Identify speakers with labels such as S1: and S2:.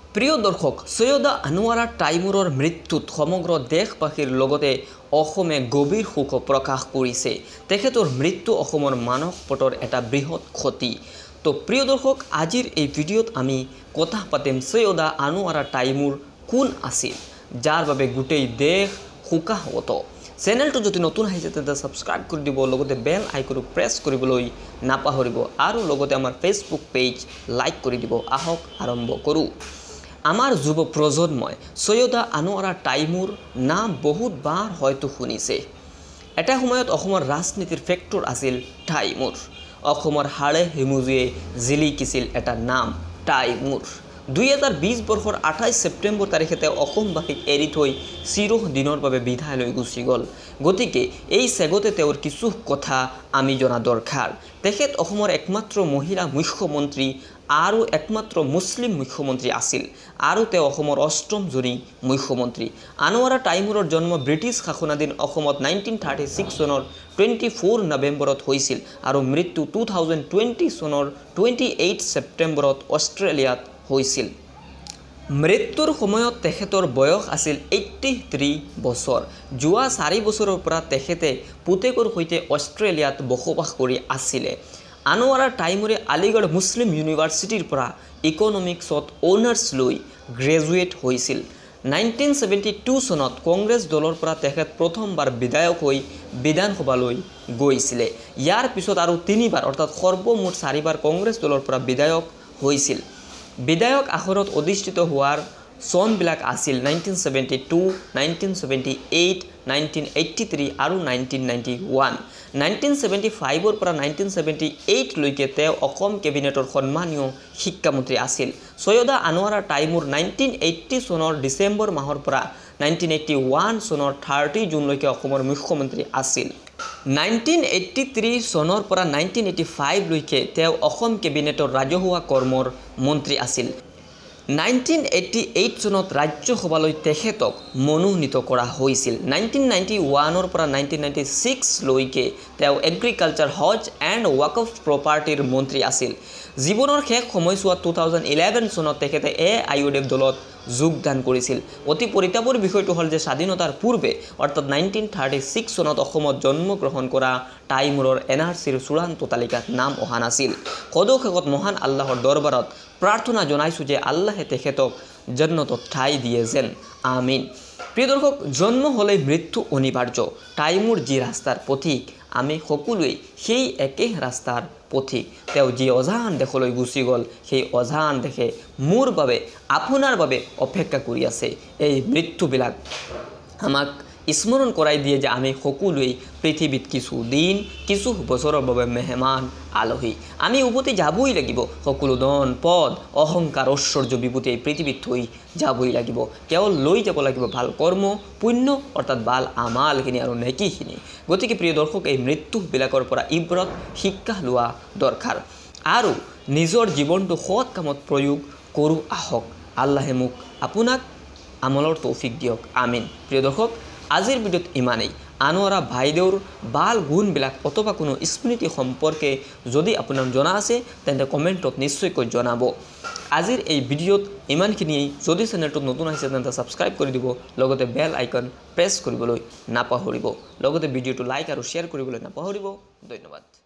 S1: প্ৰিয় দৰ্শক, সৈয়দা আনোৱাৰা টাইমুৰৰ মৃত্যুত সমগ্ৰ দেশবাসীৰ লগতে অসমে গভীৰ শোক প্ৰকাশ কৰিছে। তেখেতৰ মৃত্যু অসমৰ মানৱ পটৰ এটা বৃহৎ ক্ষতি। তো প্ৰিয় দৰ্শক, আজিৰ এই ভিডিঅ'ত আমি কথা পাতিম সৈয়দা আনোৱাৰা টাইমুৰ কোন আছিল, যাৰ বাবে গোটেই দেশ শোকাহত। চেনেলটো যদি নতুন আহিছে তেন্তে ছাবস্ক্ৰাইব কৰি দিব, লগতে বেল আইকনটো প্ৰেছ কৰিবলৈ নাপাহৰিব আৰু লগতে আমাৰ ফেচবুক পেজ লাইক কৰি দিব। আহক আৰম্ভ কৰোঁ। আমাৰ যুৱ প্ৰজন্মই সৈয়দা আনোৱাৰা টাইমুৰ নাম বহুতবাৰ হয়তো শুনিছে। এটা সময়ত অসমৰ ৰাজনীতিৰ ফেক্টৰ আছিল টাইমুৰ। অসমৰ হাড়ে হিমুজিয়ে জিলিকিছিল এটা নাম টাইমুৰ। 2020 বৰ্ষৰ 28 ছেপ্টেম্বৰ তাৰিখে তেওঁ অসমবাসীক এৰি থৈ চিৰদিনৰ বাবে বিদায় লৈ গুচি গ'ল। গতিকে এই চেগতে তেওঁৰ কিছু কথা আমি জনা দৰকাৰ। তেখেত অসমৰ একমাত্ৰ মহিলা মুখ্যমন্ত্ৰী আৰু একমাত্ৰ মুছলিম মুখ্যমন্ত্ৰী আছিল আৰু তেওঁ অসমৰ অষ্টমজনী মুখ্যমন্ত্ৰী। আনোৱাৰা টাইমুৰৰ জন্ম ব্ৰিটিছ শাসনাধীন অসমত 1936 চনৰ 24 নৱেম্বৰত হৈছিল আৰু মৃত্যু 2020 চনৰ 28 ছেপ্টেম্বৰত অষ্ট্ৰেলিয়াত হৈছিল। মৃত্যুৰ সময়ত তেখেতৰ বয়স আছিল 83 বছৰ। যোৱা 4 বছৰৰ পৰা তেখেতে পুতেকৰ সৈতে অষ্ট্ৰেলিয়াত বসবাস কৰি আছিলে। আনোৱাৰা টাইমুৰে আলিগড় মুছলিম ইউনিভাৰ্চিটিৰ পৰা ইকনমিক্সত অনাৰ্ছ লৈ গ্ৰেজুৱেট হৈছিল। 1972 চনত কংগ্ৰেছ দলৰ পৰা তেখেত প্ৰথমবাৰ বিধায়ক হৈ বিধানসভালৈ গৈছিলে। ইয়াৰ পিছত আৰু 3বাৰ অৰ্থাৎ সৰ্বমুঠ 4বাৰ কংগ্ৰেছ দলৰ পৰা বিধায়ক হৈছিল। বিধায়ক আসনত অধিষ্ঠিত হোৱাৰ চনবিলাক আছিল 1972, 1978, 1983 আৰু 1991। 1975ৰ পৰা 1978 লৈকে তেওঁ অসম কেবিনেটৰ সন্মানীয় শিক্ষামন্ত্ৰী আছিল। সৈয়দা আনোৱাৰা টাইমুৰ 1980 চনৰ ডিচেম্বৰ মাহৰ পৰা 1981 চনৰ 30 জুনলৈকে অসমৰ মুখ্যমন্ত্ৰী আছিল। 1983 চনৰ পৰা 1985 লৈকে তেওঁ অসম কেবিনেটৰ ৰাজহুৱা কৰ্মৰ মন্ত্ৰী আছিল। 1988 চনত ৰাজ্যসভালৈ তেখেতক মনোনীত কৰা হৈছিল। 1991ৰ পৰা 1996 লৈকে তেওঁ এগ্ৰিকালচাৰ, হজ এণ্ড ৱাকফ প্ৰপাৰ্টিৰ মন্ত্ৰী আছিল। জীৱনৰ শেষ সময়ছোৱাত 2011 চনত তেখেতে AIUDF দলত যোগদান কৰিছিল। অতি পৰিতাপৰ বিষয়টো হ'ল যে স্বাধীনতাৰ পূৰ্বে অৰ্থাৎ 1936 চনত অসমত জন্মগ্ৰহণ কৰা টাইমুৰৰ NRCৰ চূড়ান্ত তালিকাত নাম অহা নাছিল। সদৌ মহান আল্লাহৰ দৰবাৰত প্ৰাৰ্থনা জনাইছোঁ যে আল্লাহে তেখেতক জান্নাতত ঠাই দিয়ে যেন। আমিন। প্ৰিয় দৰ্শক, জন্ম হ'লে মৃত্যু অনিবাৰ্য। টাইমুৰ যি ৰাস্তাৰ পথিক, আমি সকলোৱেই সেই একেই ৰাস্তাৰ পথিক। তেওঁ যি অজান দেশলৈ গুচি গ'ল, সেই অজান দেশে মোৰ বাবে, আপোনাৰ বাবে অপেক্ষা কৰি আছে। এই মৃত্যুবিলাক আমাক স্মৰণ কৰাই দিয়ে যে আমি সকলোৱেই পৃথিৱীত কিছু দিন, কিছু বছৰৰ বাবে মেহমান আলহী। আমি উভতি যাবই লাগিব। সকলো ধন, পদ, অহংকাৰ, ঐশ্বৰ্য, বিভূতি এই পৃথিৱীত থৈ যাবই লাগিব। কেৱল লৈ যাব লাগিব ভাল কৰ্ম, পুণ্য অৰ্থাৎ ভাল আমালখিনি আৰু নেকিখিনি। গতিকে প্ৰিয় দৰ্শক, এই মৃত্যুবিলাকৰ পৰা ইব্ৰত শিক্ষা লোৱা দৰকাৰ আৰু নিজৰ জীৱনটো সৎ কামত প্ৰয়োগ কৰোঁ আহক। আল্লাহে মোক আপোনাক আমলৰ তৌফিক দিয়ক। আমিন। প্ৰিয় দৰ্শক, আজিৰ ভিডিঅ'ত ইমানেই। আনোৱাৰা বাইদেউৰ ভাল গুণবিলাক অথবা কোনো স্মৃতি সম্পৰ্কে যদি আপোনাৰ জনা আছে তেন্তে কমেণ্টত নিশ্চয়কৈ জনাব। আজিৰ এই ভিডিঅ'ত ইমানখিনিয়েই। যদি চেনেলটোত নতুন আহিছে তেন্তে ছাবস্ক্ৰাইব কৰি দিব, লগতে বেল আইকন প্ৰেছ কৰিবলৈ নাপাহৰিব, লগতে ভিডিঅ'টো লাইক আৰু শ্বেয়াৰ কৰিবলৈ নাপাহৰিব। ধন্যবাদ।